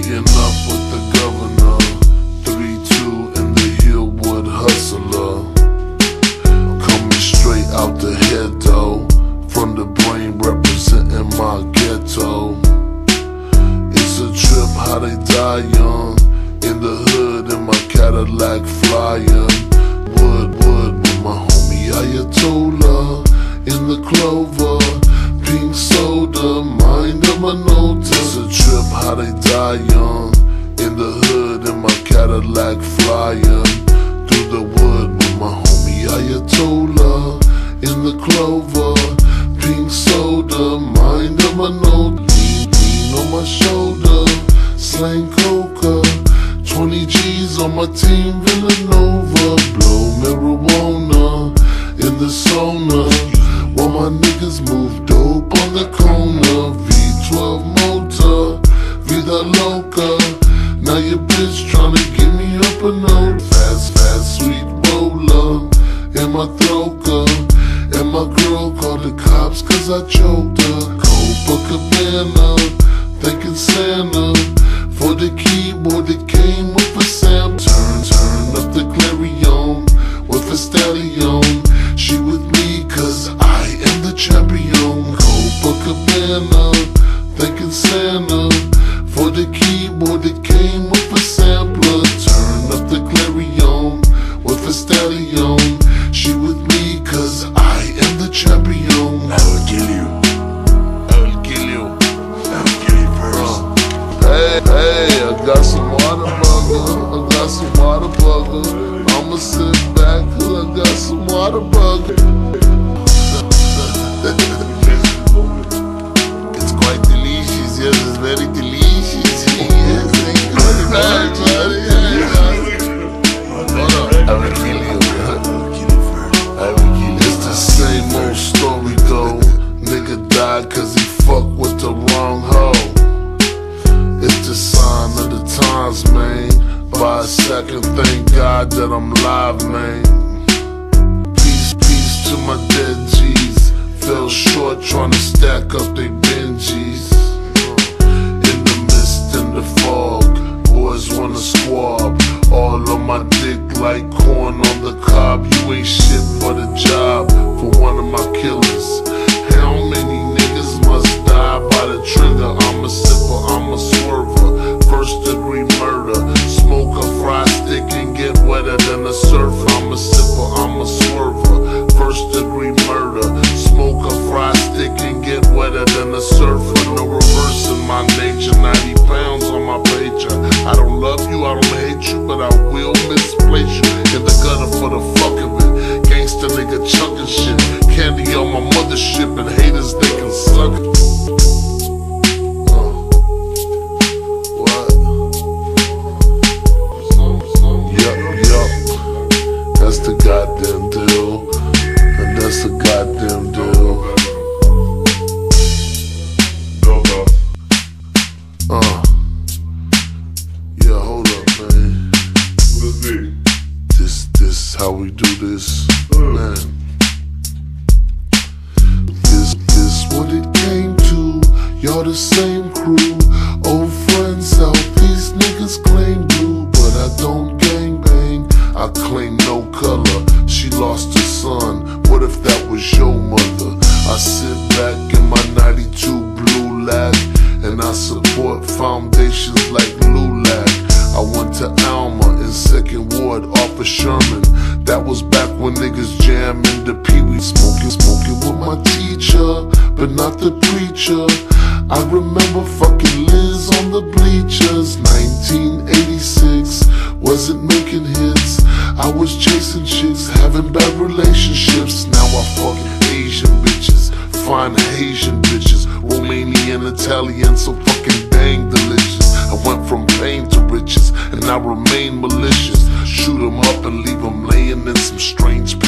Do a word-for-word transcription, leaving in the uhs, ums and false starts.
Meeting up with the governor, three two in the Hillwood Hustler. Coming straight out the head though, from the brain representing my ghetto. It's a trip how they die young, in the hood in my Cadillac flying. Wood, wood with my homie Ayatollah, in the Clover, pink soda, mind of my notes. It's a trip how they die young, in the hood in my Cadillac flying. Through the wood with my homie Ayatollah, in the Clover, pink soda, mind of my note. Lean, lean on my shoulder, slang coca, twenty G's on my team Villanova. Blow marijuana in the sauna, while my niggas move dope on the corner. V twelve motor, vida loca. Now your bitch tryna give me up a note. Fast, fast, sweet roller in my throat. And my girl called the cops cause I choked her. Copacabana, thanking Santa for the keyboard that came with a Sam. Turn, turn up the Clarion with a stallion. She with me cause I am the champion. Copacabana, thanking Santa for the keyboard that came with a sampler. Turn up the Clarion with a stallion. She with me cause I am the champion. I will kill you. I will kill you. I will kill you first. Uh, hey, hey, I got some water burger. I got some water burger. I'ma sit back cause I got some water burger. It's quite delicious, yes, it's very delicious. Yes, thank you very much, buddy. I will kill you. I will kill you. It's the same old story though. Nigga died cause he fucked with the wrong hoe. It's the sign of the times, man. By a second, thank God that I'm live, man. Peace, peace to my dead G's. Fell short trying to stack up they Benjis. In the mist, in the fog, boys wanna squab. All on my dick like corn on the cob. You ain't shit for the job, for one of my killers. How many niggas must die by the trigger? I'm a sipper, I'm a swerver. First degree murder. Smoke a fry stick and get wetter than a surfer. I'm a sipper, I'm a swerver. First degree murder. Smoke a fry stick and get wetter than a surfer. No reversing my nature. ninety pounds on my pager. I don't love you, I don't hate you, but I will misplace you in the gutter for the fuck of it. Gangsta nigga chunkin' shit. Candy on my mothership and haters they can suck it. That's the goddamn deal, and that's the goddamn deal. Uh, yeah, hold up, man. This, this, how we do this, man. This, this, what it came to. Y'all the same crew, old friends. Southeast niggas claim blue, but I don't gang bang. I claim no color. She lost her son. What if that was your mother? I sit back in my ninety-two blue lag, and I support foundations like Lulac. I went to Alma in second ward off of Sherman. That was back when niggas jammin' the Pee-wee. Smoking, smoking with my teacher, but not the preacher. I remember fucking Liz on the bleachers. Nineteen eighty-six, wasn't making hits. I was chasing chicks, having bad relationships. Now I fuck Asian bitches, fine Asian bitches, Romanian, Italian, so fucking dang delicious. I went from pain to riches, and I remain malicious. Shoot 'em up and leave 'em laying in some strange